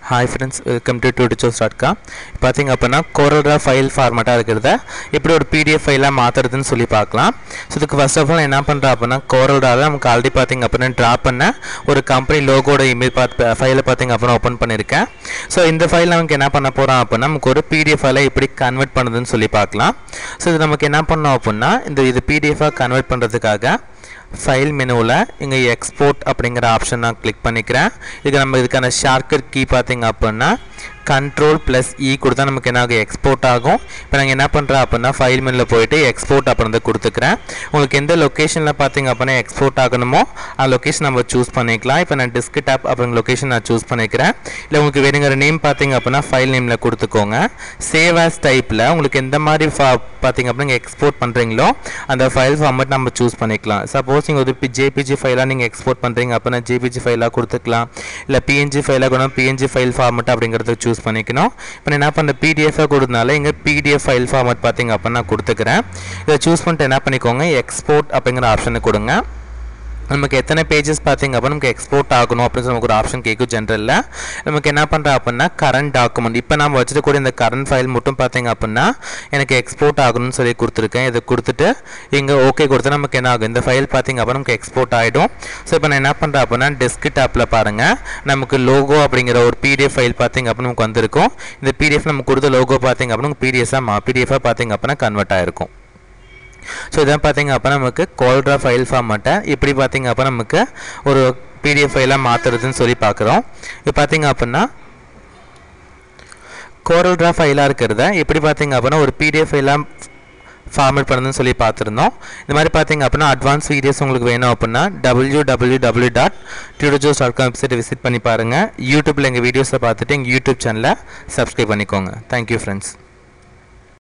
Hi friends, welcome to tutorials.com. பாத்தீங்க அப்படினா CorelDRAW file ஃபார்மட்டா இருக்குறத எப்படி ஒரு PDF ஃபைலா மாத்துறதுன்னு சொல்லி பார்க்கலாம். சோ இதுக்கு ஃபர்ஸ்ட் ஆஃப் ஆல் என்ன பண்றோம் அப்படினா CorelDRAW நமக்கு ஆல்ரெடி பாத்தீங்க அப்படினா டிரா பண்ண ஒரு கம்பெனி லோகோட இமேஜ் ஃபைலை பாத்தீங்க அப்படினா ஓபன் பண்ணிருக்கேன். சோ இந்த ஃபைல் நமக்கு என்ன பண்ண போறோம் அப்படினா நமக்கு ஒரு PDF ஃபைலை எப்படி கன்வர்ட் பண்றதுன்னு சொல்லி பார்க்கலாம். சோ இது நமக்கு என்ன பண்ணனும் அப்படினா இது PDF ஆ கன்வர்ட் பண்றதுக்காக ஃபைல் மெனுல இங்க எக்ஸ்போர்ட் அப்படிங்கற ஆப்ஷன் நான் கிளிக் பண்ணிக்கிறேன். இதுக்கான ஷார்ட்கட் கீ பாத்தீங்க அப்படினா Ctrl+E கொடுத்தா நமக்கு என்ன ஆகும் எக்ஸ்போர்ட் ஆகும். இப்போ நான் என்ன பண்றேன் அப்படினா ஃபைல் மெனுல போய்ட்டு எக்ஸ்போர்ட் அப்படிங்கறத கொடுத்துக்கிறேன். உங்களுக்கு எந்த லொகேஷன்ல பாத்தீங்க அப்படினா எக்ஸ்போர்ட் ஆகணுமோ அந்த லொகேஷன் நம்ம சூஸ் பண்ணிக்கலாம். இப்போ நான் டெஸ்க்டாப் அப்படிங்கற லொகேஷன் நான் சூஸ் பண்ணிக்கிறேன். இல்ல உங்களுக்கு வேணுங்கிற நேம் பாத்தீங்க அப்படினா ஃபைல் நேம்ல கொடுத்துக்கோங்க. சேவ் as டைப்ல உங்களுக்கு எந்த மாதிரி பாத்தீங்க அப்படினா எக்ஸ்போர்ட் பண்றீங்களோ அந்த ஃபைல் ஃபார்மட் நம்ம சூஸ் பண்ணிக்கலாம். சப்போஸ் நீங்க ஒரு JPG ஃபைலா நீங்க எக்ஸ்போர்ட் பண்றீங்க அப்படினா JPG ஃபைலா கொடுத்துக்கலாம். இல்ல PNG ஃபைலா கூட PNG ஃபைல் ஃபார்மட் அப்படிங்கறத சூஸ் பண்ணிக்கணும். இப்போ நான் என்ன பண்ண PDF ஆ கொடுத்தனால இங்க PDF ஃபைல் ஃபார்மட் பாத்தீங்க அப்படினா நான் கொடுத்துக்கிறேன். இத சூஸ் பண்ணிட்டு என்ன பண்ணிக்கோங்க எக்ஸ்போர்ட் அப்படிங்கற ஆப்ஷனை கொடுங்க. நமக்கு எத்தனை பேजेस பாத்தீங்க அப்ப நமக்கு எக்ஸ்போர்ட் ஆகணும் அப்படி நமக்கு ஒரு ஆப்ஷன் கேக்கும் ஜெனரல்ல நமக்கு என்ன பண்றோம் அப்படினா கரண்ட் டாக்குமெண்ட் இப்போ நாம வச்சிட்டு கூட இந்த கரண்ட் ஃபைல் மட்டும் பாத்தீங்க அப்படினா எனக்கு எக்ஸ்போர்ட் ஆகணும்னு சொல்லி கொடுத்திருக்கேன். இத கொடுத்துட்டு இங்க ஓகே கொடுத்தா நமக்கு என்ன ஆகும் இந்த ஃபைல் பாத்தீங்க அப்ப நமக்கு எக்ஸ்போர்ட் ஆயிடும். சோ இப்போ நான் என்ன பண்றேன் அப்படினா டெஸ்க்டாப்ல பாருங்க நமக்கு லோகோ அப்படிங்கற ஒரு PDF ஃபைல் பாத்தீங்க அப்ப நமக்கு வந்திருக்கும். இந்த PDF நமக்கு கொடுத்த லோகோ பாத்தீங்க அப்ப நமக்கு PDF ஆ பாத்தீங்க அப்பனா கன்வர்ட் ஆயிருக்கும். சோ இத பாத்தீங்க அப்ப நமக்கு CorelDRAW ஃபைல் ஃபார்மட்ட இப்படி பாத்தீங்க அப்ப நமக்கு ஒரு PDF ஃபைலா மாத்துறதுன்னு சொல்லி பார்க்கறோம். இப்போ பாத்தீங்க அப்படினா CorelDRAW ஃபைலா இருக்குறத எப்படி பாத்தீங்க அப்படினா ஒரு PDF ஃபைலா ஃபார்மட் பண்ணனும்னு சொல்லி பார்த்திருந்தோம். இந்த மாதிரி பாத்தீங்க அப்படினா அட்வான்ஸ் வீடியோஸ் உங்களுக்கு வேணும் அப்படினா www.tutorials.com வெப்சைட்டை விசிட் பண்ணி பாருங்க. YouTubeல எங்க வீடியோஸை பார்த்துட்டு எங்க YouTube சேனலை சப்ஸ்கிரைப் பண்ணிக்கோங்க. Thank you friends.